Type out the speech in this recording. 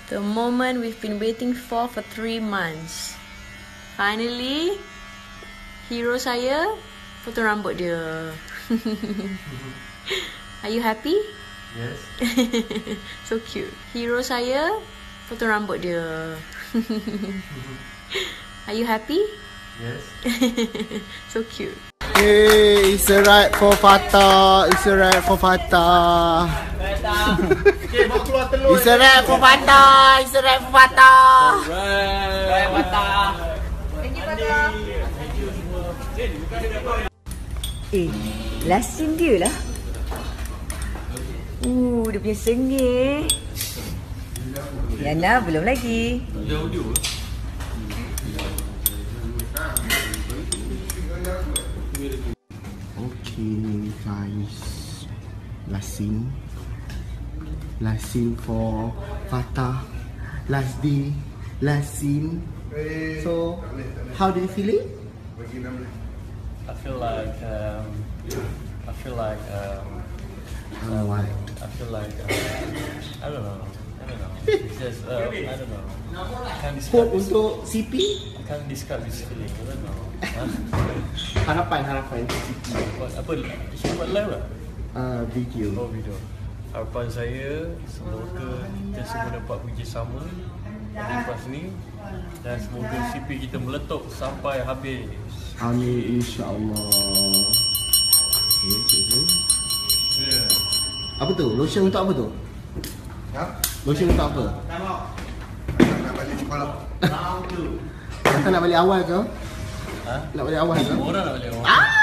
The moment we've been waiting for 3 months. Finally, hero saya potong rambut dia. Are you happy? Yes. So cute. Hero saya potong rambut dia. Are you happy? Yes. So cute. Hey, it's a wrap for Fatah. It's a wrap for Fatah. Okay, bawa keluar telur. It's a wrap for Fatah. It's a wrap for Fatah. Alright, Fatah. Thank you, Fatah. Lasin dia lah. Dia punya sengih. Yana belum lagi. Okay, guys. Last scene for Fatah. Last day. Last scene. So, how do you feeling? I feel like What? I don't know. It's just I don't know. I can't describe Hope untuk CP? this feeling. I don't know. Harapan Apa? Kita buat live lah? video. Oh, video. Harapan saya semoga kita semua dapat kerjasama lepas ni dan semoga CP kita meletup sampai habis. Amin, insyaAllah. Yeah. Apa tu? Lotion untuk apa tu? Lotion untuk apa? Nak balik sekolah. Kata nak balik awal ke? Ha? Nak balik awal ke? Orang nak balik awal. Ah!